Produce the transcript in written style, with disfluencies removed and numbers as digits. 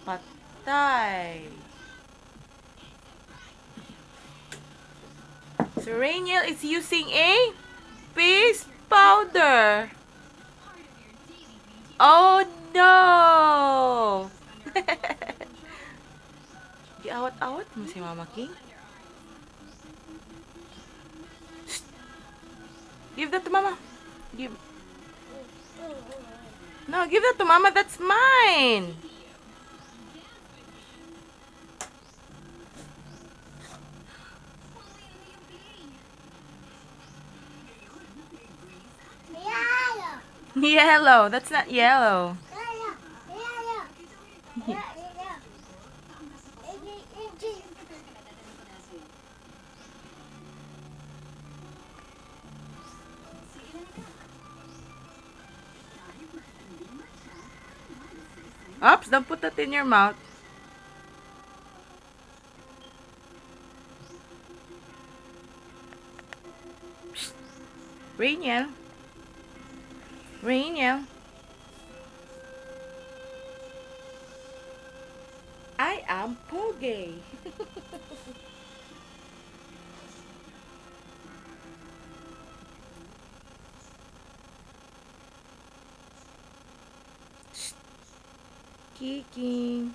Patay. So Rainiel is using a face powder. Oh no! Giawat-awat mo si Mama King. Shh. Give that to Mama. Give. No, give that to Mama. That's mine. Yellow. That's not yellow. Oops, don't put that in your mouth. Psst. Rainiel. Rainiel. I am Poge. Kicking.